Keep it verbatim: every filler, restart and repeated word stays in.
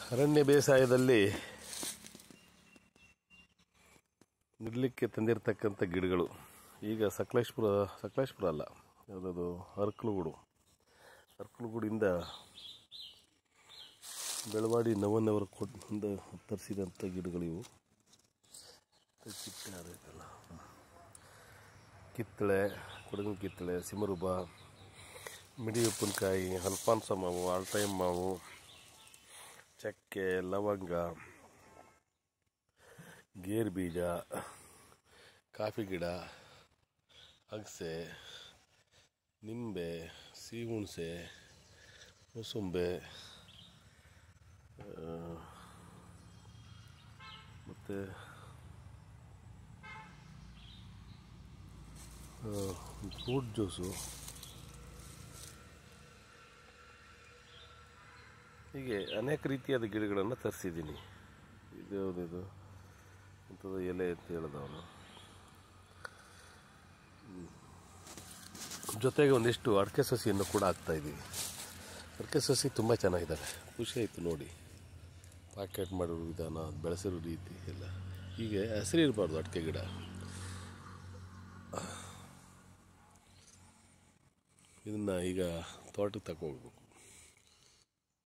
ಅರಣ್ಯ ಬೇಸಾಯದಲ್ಲಿ ನೆಡಲಿಕ್ಕೆ ತಂದಿರತಕ್ಕಂಥ ಗಿಡಗಳು ಈಗ ಸಕಲೇಶಪುರ ಸಕಲೇಶಪುರ ಅಲ್ಲ ಯಾವುದದು ಅರಕಲಗೂಡು ಅರಕಲಗೂಡಿಂದ ಬೆಳವಾಡಿ ನವನವರ ಕೊಟ್ಟಿಂದ ತರಿಸಿದಂಥ ಗಿಡಗಳಿವು. ಕಿತ್ತಳೆ ಕಿತ್ತಳೆ ಕೊಡಗಿನ ಕಿತ್ತಳೆ, ಸಿಮರುಬ, ಮಿಡಿ ಉಪ್ಪಿನಕಾಯಿ, ಅಲ್ಫಾನ್ಸ ಮಾವು, ಆಲ್ಟೈಮ್ ಮಾವು, ಚಕ್ಕೆ, ಲವಂಗ, ಗೇರು ಬೀಜ, ಕಾಫಿ ಗಿಡ, ಅಗಸೆ, ನಿಂಬೆ, ಸಿಹುಣಸೆ, ಮೂಸಂಬೆ, ಮತ್ತು ಫ್ರೂಟ್ ಜ್ಯೂಸು, ಹೀಗೆ ಅನೇಕ ರೀತಿಯಾದ ಗಿಡಗಳನ್ನು ತರಿಸಿದ್ದೀನಿ. ಇದು ಯಾವುದಿದು ಅಂಥದ್ದು ಎಲೆ ಅಂತ ಹೇಳಿದವನು. ಜೊತೆಗೆ ಒಂದಿಷ್ಟು ಅಡಿಕೆ ಸಸಿಯನ್ನು ಕೂಡ ಹಾಕ್ತಾಯಿದ್ದೀವಿ. ಅಡಿಕೆ ಸಸಿ ತುಂಬ ಚೆನ್ನಾಗಿದ್ದಾವೆ, ಖುಷಿ ಆಯಿತು ನೋಡಿ. ಪ್ಯಾಕೆಟ್ ಮಾಡಿರೋ ವಿಧಾನ, ಬೆಳೆಸಿರೋ ರೀತಿ ಎಲ್ಲ. ಹೀಗೆ ಹಸಿರು ಇರಬಾರ್ದು ಅಡಿಕೆ ಗಿಡ. ಇದನ್ನು ಈಗ ತೋಟಕ್ಕೆ ತಗೋಬೇಕು.